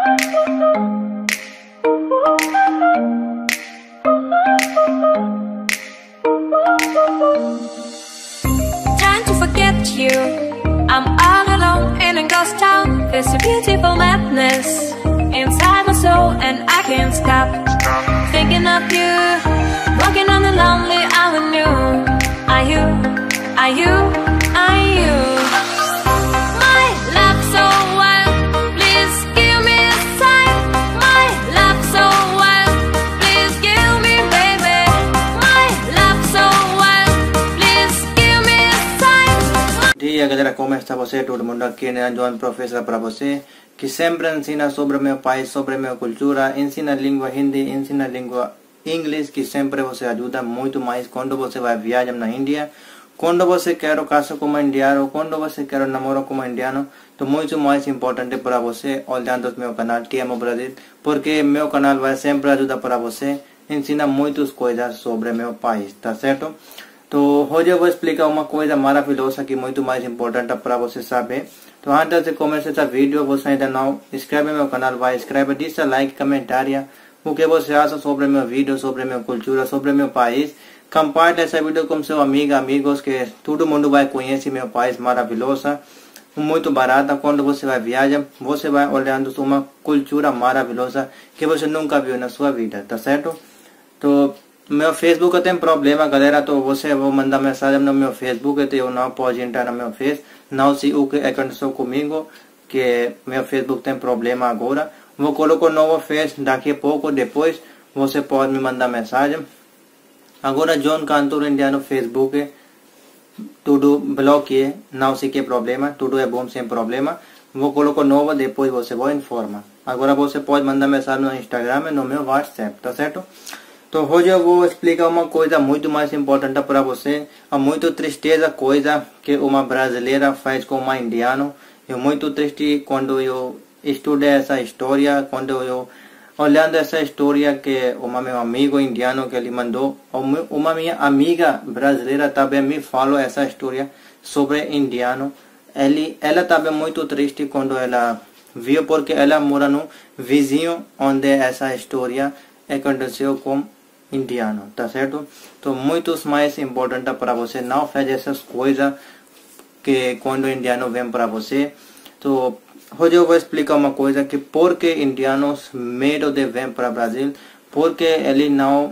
Trying to forget you, I'm all alone in a ghost town. There's a beautiful madness inside my soul, and I can't stop thinking of you, walking on the lonely avenue. Are you, are you, are you my love so wild? Please give me a sign. My love so wild, please give me, baby. My love so wild, please give me a sign. Dia galera, como está você? Todo mundo aqui, né? João Professor para você, que sempre ensina sobre meu país, sobre minha cultura, ensina língua hindi, ensina língua inglês, que sempre você ajuda muito mais quando você vai viajar na Índia, quando você quer casar como indiano, quando você quer namorar como indiano. Então muito mais importante para você olhando meu canal Te Amo Brasil, porque meu canal vai sempre ajudar para você, ensina muitas coisas sobre meu país, tá certo? Então hoje eu vou explicar uma coisa maravilhosa que é muito mais importante para você saber. Então antes de começar esse vídeo, você ainda não inscreve no meu canal, vai inscreve, deixa like, comentário, o que você acha sobre meu vídeo, sobre minha cultura, sobre meu país. Compartilhe esse vídeo com seus amigos, que todo mundo vai conhecer meu país maravilhoso, muito barato. Quando você vai viajar, você vai olhando uma cultura maravilhosa que você nunca viu na sua vida, tá certo? Então meu Facebook tem problema, galera, então você vai mandar mensagem no meu Facebook, então eu não posso entrar no meu Face, não sei o que aconteceu comigo, que meu Facebook tem problema agora. Vou colocar um novo Face daqui a pouco, depois você pode me mandar mensagem. Agora John Cantor India no Facebook, tudo bloqueia, não sei que problema, tudo é bom sem problema. Vou colocar novo, depois você vai informar. Agora você pode mandar mensagem no Instagram e no meu WhatsApp, tá certo? Então hoje eu vou explicar uma coisa muito mais importante para você. É muito tristeza coisa que uma brasileira faz com uma indiana. É muito triste quando eu estudei essa história, quando eu olhando essa história que meu amigo indiano que ele mandou, uma minha amiga brasileira também me falou essa história sobre indiano. Ela também muito triste quando ela viu, porque ela mora no vizinho onde essa história aconteceu com indiano, tá certo? Então muito mais importante para você não fazer essas coisas que quando o indiano vem para você. Então hoje eu vou explicar uma coisa, que porque indianos medo de vir para o Brasil, porque ele não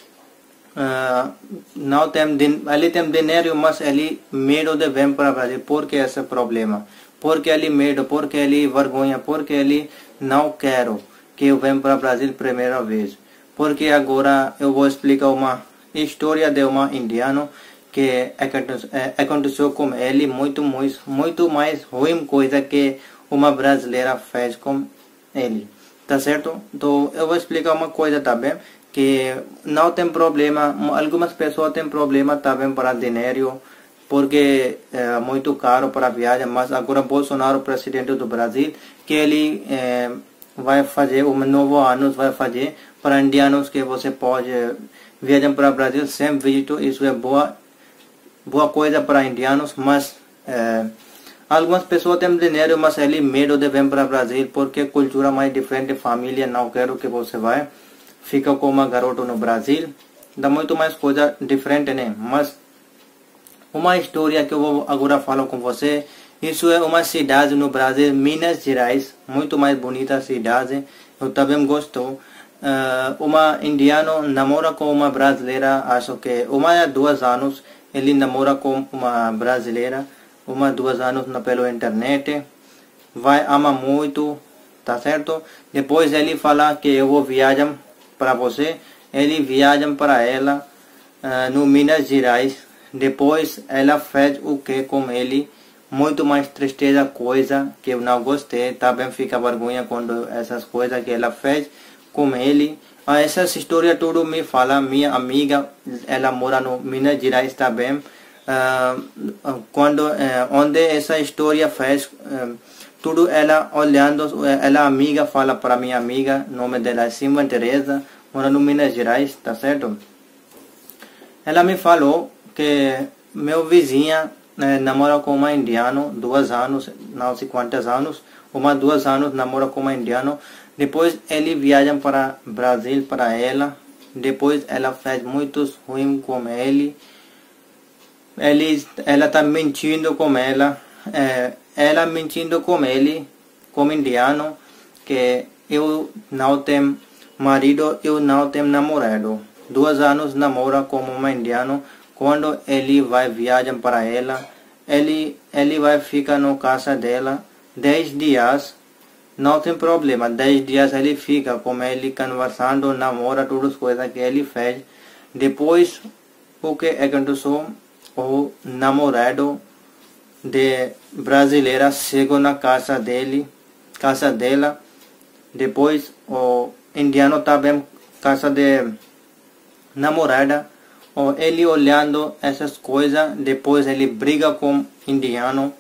tem dinheiro, mas ele medo de vir para o Brasil. Porque esse problema, porque ele medo, porque ele vergonha, porque ele não quer que eu venha para o Brasil primeira vez. Porque agora eu vou explicar uma história de uma indiano que aconteceu com ele, muito mais ruim coisa que uma brasileira fez com ele, tá certo? Então eu vou explicar uma coisa também, que não tem problema, algumas pessoas têm problema também para dinheiro, porque é muito caro para viagem. Mas agora Bolsonaro, presidente do Brasil, que ele vai fazer um novo ano, vai fazer para indianos que você pode viajar para o Brasil sem visto. Isso é boa coisa para indianos, mas algumas pessoas têm dinheiro, mas ele medo de vir para o Brasil, porque cultura mais diferente, família, não quero que você vai fica com uma garota no Brasil, dá muito mais coisa diferente, né? Mas uma história que eu vou agora falar com você, isso é uma cidade no Brasil, Minas Gerais, muito mais bonita cidade, eu também gosto. Uma indiano namora com uma brasileira, acho que 1 a 2 anos, ele namora com uma brasileira, 1 a 2 anos pela internet, vai amar muito, tá certo? Depois ele fala que eu vou viajar para você, ele viaja para ela no Minas Gerais. Depois ela fez o que com ele, muito mais tristeza, coisa que eu não gostei, também fica vergonha quando essas coisas que ela fez com ele. Essas histórias tudo me fala minha amiga, ela mora no Minas Gerais também. Onde essa história fez tudo, ela olhando, ela amiga fala para minha amiga, nome dela é Simba Teresa, mora no Minas Gerais, tá certo? Ela me falou que meu vizinha namora com uma indiana 2 anos, não sei quantos anos, Uma 2 anos namora com uma indiano. Depois ele viaja para Brasil para ela. Depois ela faz muitos ruins com ele. Ela tá mentindo com ela. Ela mentindo com ele, como indiano, que eu não tenho marido, eu não tenho namorado. 2 anos namora como uma indiano. Quando ele vai viajar para ela, ele vai ficar na casa dela 10 dias. Não tem problema, 10 dias ele fica com ele conversando, namora, todas as coisas que ele fez. Depois, o que aconteceu? O namorado de brasileira chegou na casa dela. Depois, o indiano também casa de namorada. Ele olhando essas coisas, depois ele briga com o indiano.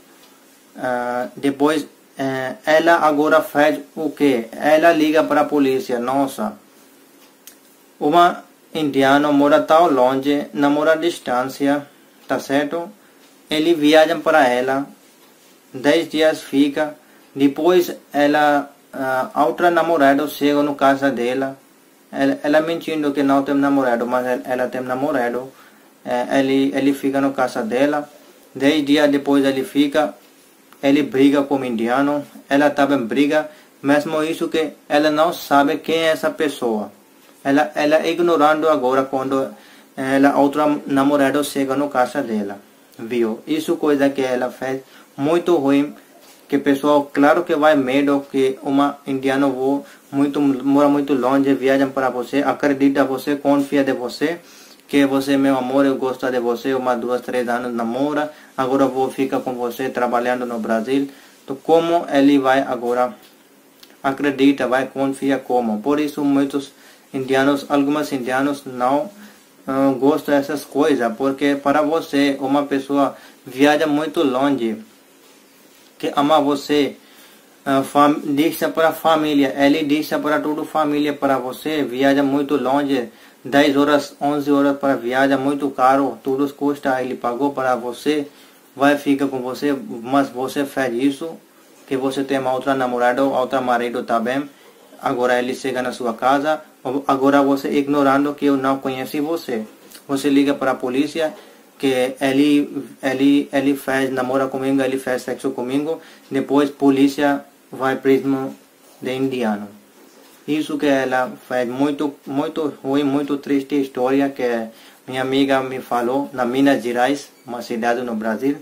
Depois ela agora faz o que? Ela liga para a polícia. Nossa, uma indiana mora tão longe, namora à distância, tá certo? Ele viaja para ela, 10 dias fica. Depois outra namorada chega na casa dela. Ela mentindo que não tem namorado, mas ela tem namorado. Ele fica na casa dela. 10 dias depois ele fica. Ele briga com o indiano. Ela também briga. Mesmo isso que ela não sabe quem é essa pessoa. Ela ignorando agora quando outra namorada chega na casa dela. Viu? Isso coisa que ela fez muito ruim. Que pessoal, claro que vai medo que uma indiana mora muito longe, viaja para você, acredita você, confia de você, que você, meu amor, eu gosto de você, 1, 2, 3 anos namora, agora vou ficar com você trabalhando no Brasil. Então, como ele vai agora acredita, vai confiar como? Por isso muitos indianos, alguns indianos não gostam dessas coisas, porque para você, uma pessoa viaja muito longe, que ama você, deixa para a família, ele deixa para toda a família para você, viaja muito longe, 10 horas, 11 horas para viajar, muito caro, tudo custa, ele pagou para você, vai ficar com você, mas você faz isso, que você tem uma outra namorada, outra marido também, agora ele chega na sua casa, agora você ignorando que eu não conheci você, você liga para a polícia, que ele faz namora comigo, ele faz sexo comigo, depois polícia vai preso de indiano. Isso que ela faz muito ruim, muito triste história que minha amiga me falou na Minas Gerais, uma cidade no Brasil.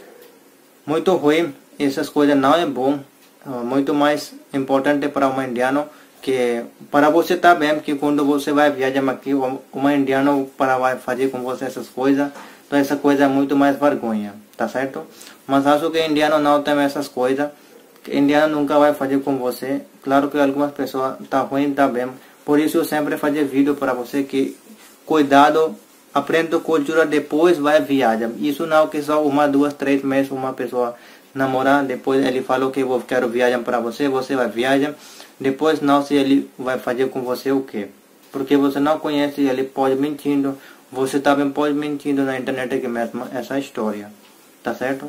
Muito ruim, essas coisas não é bom, muito mais importante para um indiano que para você também, que quando você vai viajar aqui, um indiano vai fazer com você essas coisas. Então essa coisa é muito mais vergonha, tá certo? Mas acho que indiano não tem essas coisas. Que indiano nunca vai fazer com você. Claro que algumas pessoas tá ruim também. Por isso eu sempre faço vídeo para você que cuidado, aprenda a cultura, depois vai viajar. Isso não que só 1, 2, 3 meses uma pessoa namorar, depois ele falou que eu quero viajar para você, você vai viajar. Depois não, se ele vai fazer com você o quê? Porque você não conhece, ele pode mentindo. Você também pode mentindo na internet que mesmo essa história, tá certo?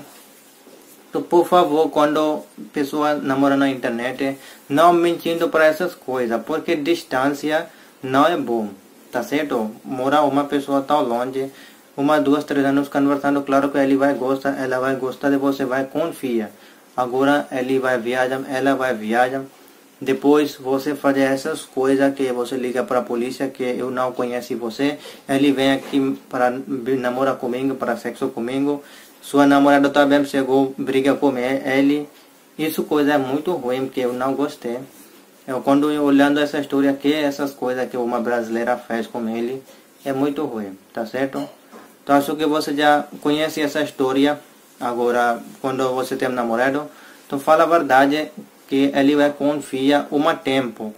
Então, por favor, quando pessoa namora na internet, não mentindo para essas coisas, porque distância não é bom, tá certo? Morar uma pessoa tão longe, 1, 2, 3 anos conversando, claro que ele vai gostar, ela vai gostar de você, vai confiar. Agora ele vai viajar, ela vai viajar. Depois você faz essas coisas que você liga para a polícia que eu não conheço você. Ele vem aqui para namorar comigo, para sexo comigo. Sua namorada também chegou, briga com ele. Isso coisa é muito ruim, que eu não gostei. Quando eu olhando essa história aqui, essas coisas que uma brasileira fez com ele, é muito ruim, tá certo? Então acho que você já conhece essa história. Agora, quando você tem um namorado, então fala a verdade, que ele vai confiar tempo.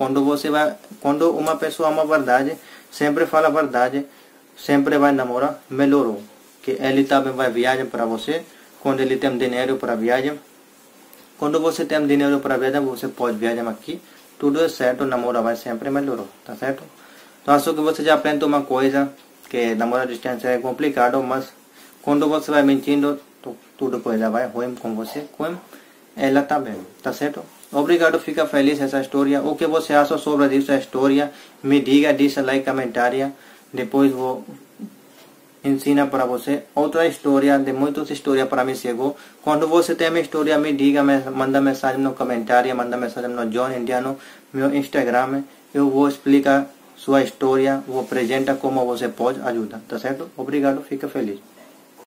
Quando uma pessoa ama a verdade, sempre fala a verdade, sempre vai namorar, melhorou. Que ele também vai viajar para você, quando ele tem dinheiro para viajar. Quando você tem dinheiro para viajar, você pode viajar aqui, tudo é certo, namoro vai sempre melhorou, tá certo? Então acho que você já aprende uma coisa, que namorar à distância é complicado, mas quando você vai mentindo, tudo coisa vai ruim com você, ela tá bem, tá certo? Obrigado, fica feliz essa história. O que você acha sobre essa história? Me diga, deixa like, comentário. Depois vou ensinar para você outra história, de muitas histórias para mim chegou. Quando você tem uma história, me diga, manda mensagem no comentário, manda mensagem no John Indiano, meu Instagram. Eu vou explicar sua história, vou apresentar como você pode ajudar, tá certo? Obrigado, fica feliz.